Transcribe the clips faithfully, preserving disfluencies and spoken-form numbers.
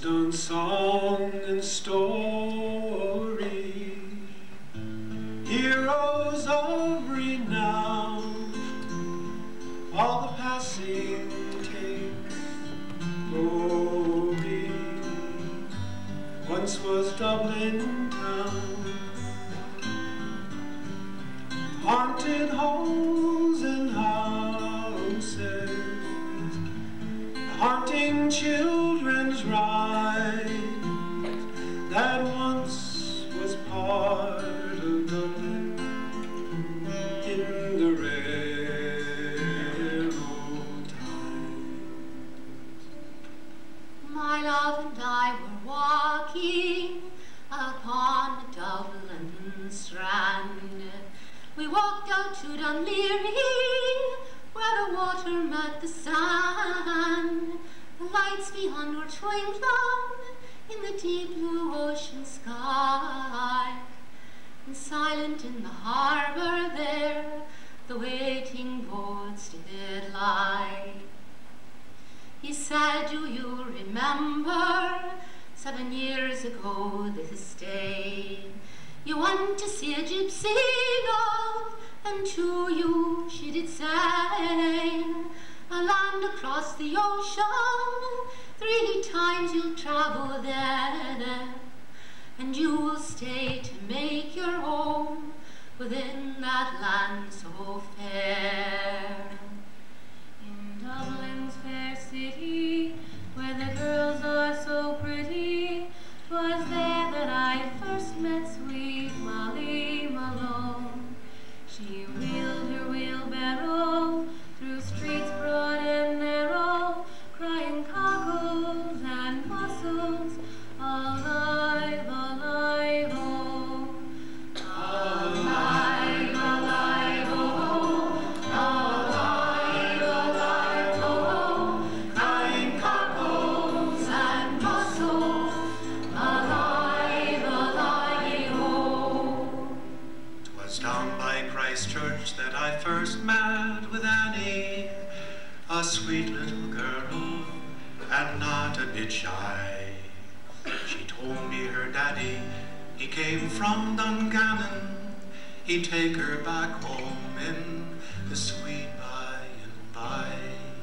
Stone song and story, heroes of renown, all the passing takes glory. Once was Dublin town, haunted halls and houses, haunting children's ride that once was part of Dublin in the railroad times. My love and I were walking upon the Dublin strand. We walked out to Dunleary, where the water met the sand. The lights beyond were twinkling in the deep blue ocean sky. And silent in the harbour there, the waiting boats did lie. He said, do you remember, seven years ago this day, you want to see a gypsy love, and to you she did say, a land across the ocean, three times you'll travel there, and you will stay to make your home within that land so fair. In Dublin's fair city, where the girls are so pretty, 'twas there that I first met sweet Molly Malone. She wheeled her wheelbarrow through streets broad and narrow, crying cockles and mussels, alive, alive, oh. Alive, alive, oh. Alive, alive, oh. Crying cockles and mussels, alive, alive, oh. 'Twas down by Christ Church that I first met with Annie, a sweet little girl and not a bit shy. She told me her daddy, he came from Dungannon, he'd take her back home in the sweet by and by.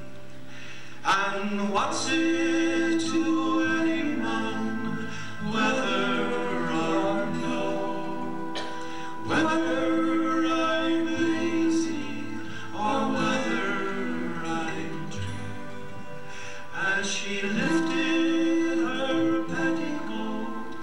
And what's it to any man, whether or no, whether I'm lazy or whether I'm true, as she lifted her petticoat,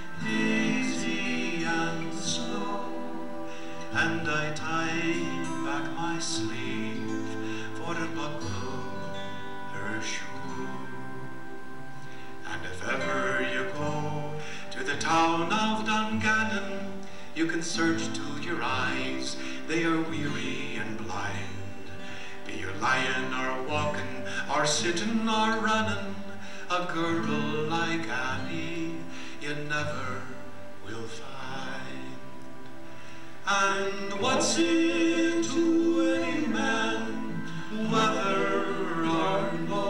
easy and slow, and I tied back my sleeve for to buckle her shoe. And if ever you go to the town of Dungannon, you can search to your eyes, they are weary and blind. Be you lying or walking or sitting or running, a girl like Annie you never will find. And what's it to any man, whether or no,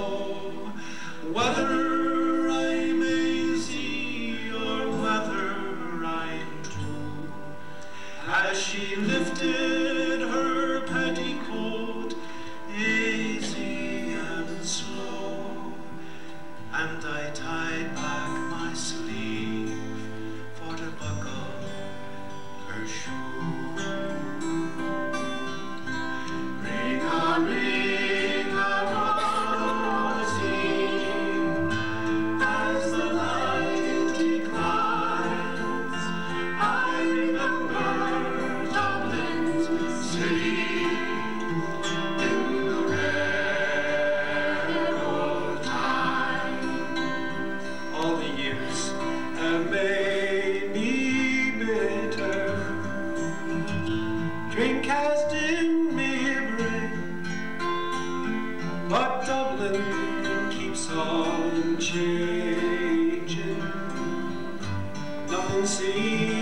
whether I'm easy or whether I'm true, as she lifted her petticoat, easy and slow, and I tied back my sleeve for to buckle her shoe. Ring-a-ring-a-rosy, as the light declines, I remember Dublin's city in the railroad time. All the years have made me bitter, drink has dimmed me brain, but Dublin keeps on changing. Nothing seems